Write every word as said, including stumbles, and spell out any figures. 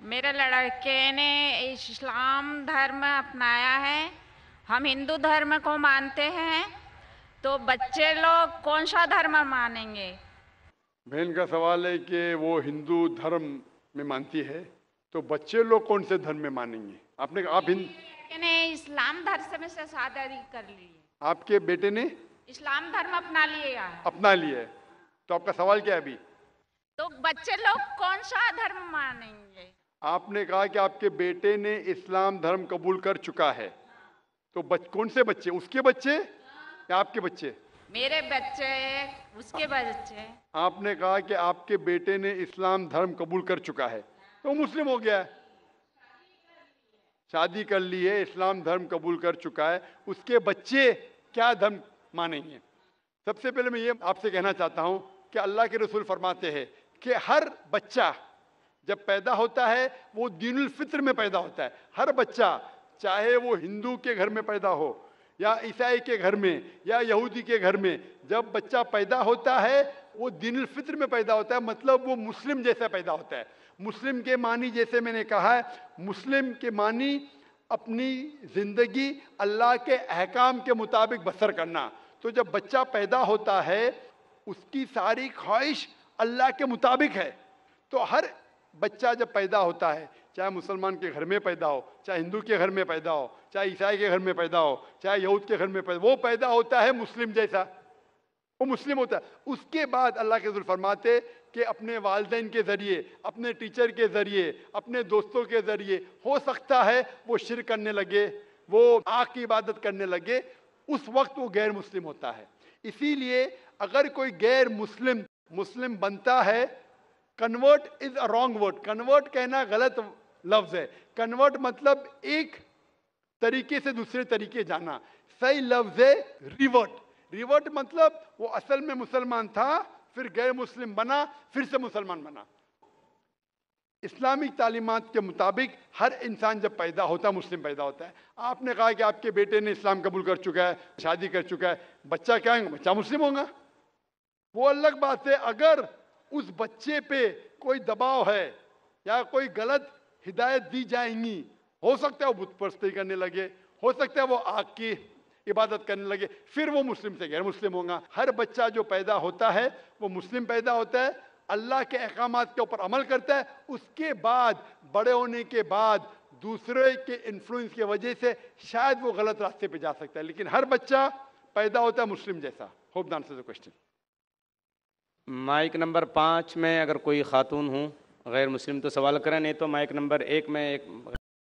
मेरे लड़के ने इस्लाम धर्म अपनाया है। हम हिंदू धर्म को मानते हैं, तो बच्चे लोग कौन सा धर्म मानेंगे? बहन का सवाल है कि वो हिंदू धर्म में मानती है, तो बच्चे लोग कौन से धर्म में मानेंगे? आपने आप हिंद ने इस्लाम धर्म से शादी कर ली है। आपके बेटे ने इस्लाम धर्म अपना लिया है। अपना लिया है, तो आपका सवाल क्या है अभी? तो बच्चे लोग कौन सा धर्म मानेंगे? आपने कहा कि आपके बेटे ने इस्लाम धर्म कबूल कर चुका है, तो बच, कौन से बच्चे? उसके बच्चे या आपके बच्चे? मेरे बच्चे, उसके बच्चे। आपने कहा कि आपके बेटे ने इस्लाम धर्म कबूल कर चुका है, तो मुस्लिम हो गया है। शादी कर ली है, इस्लाम धर्म कबूल कर चुका है, उसके बच्चे क्या धर्म मानेंगे? सबसे पहले मैं ये आपसे कहना चाहता हूं कि अल्लाह के रसूल फरमाते हैं कि हर बच्चा जब पैदा होता है वो दीनुल फित्र में पैदा होता है। हर बच्चा, चाहे वो हिंदू के घर में पैदा हो या ईसाई के घर में या यहूदी के घर में, जब बच्चा पैदा होता है वो दीनुल फित्र में पैदा होता है, मतलब वो मुस्लिम जैसा पैदा होता है। मुस्लिम के मानी, जैसे मैंने कहा है, मुस्लिम के मानी अपनी जिंदगी अल्लाह के अहकाम के मुताबिक बसर करना। तो जब बच्चा पैदा होता है उसकी सारी ख्वाहिश अल्लाह के मुताबिक है। तो हर बच्चा जब पैदा होता है, चाहे मुसलमान के घर में पैदा हो, चाहे हिंदू के घर में पैदा हो, चाहे ईसाई के घर में पैदा हो, चाहे यहूद के घर में पैदा हो, वो पैदा होता है मुस्लिम जैसा, वो मुस्लिम होता है। उसके बाद अल्लाह के रसूल फरमाते कि अपने वालिदैन के ज़रिए, अपने टीचर के ज़रिए, अपने दोस्तों के ज़रिए हो सकता है वो शिर्क करने लगे, वो आग की इबादत करने लगे, उस वक्त वो गैर मुस्लिम होता है। इसीलिए अगर कोई गैर मुस्लिम मुस्लिम बनता है, convert is a wrong word, convert कहना गलत लफ्ज है। कन्वर्ट मतलब एक तरीके से दूसरे तरीके जाना, सही लफ्ज है रिवर्ट। रिवर्ट मतलब वो असल में मुसलमान था, फिर गैर मुस्लिम बना, फिर से मुसलमान बना। इस्लामिक तालीमात के मुताबिक हर इंसान जब पैदा होता है मुस्लिम पैदा होता है। आपने कहा कि आपके बेटे ने इस्लाम कबूल कर चुका है, शादी कर चुका है, बच्चा क्या है? बच्चा मुस्लिम होगा, वो अलग बात है। अगर उस बच्चे पे कोई दबाव है या कोई गलत हिदायत दी जाएंगी, हो सकता है वो बुत परस्ती करने लगे, हो सकता है वो आग की इबादत करने लगे, फिर वो मुस्लिम से गैर मुस्लिम होगा। हर बच्चा जो पैदा होता है वो मुस्लिम पैदा होता है, अल्लाह के अहकामात के ऊपर अमल करता है। उसके बाद बड़े होने के बाद दूसरे के इन्फ्लुएंस की वजह से शायद वो गलत रास्ते पे जा सकता है, लेकिन हर बच्चा पैदा होता है मुस्लिम जैसा। Hope the answer the question. Mic number पाँच में अगर कोई खातून हूँ गैर मुस्लिम तो सवाल करें, नहीं तो माइक नंबर एक में एक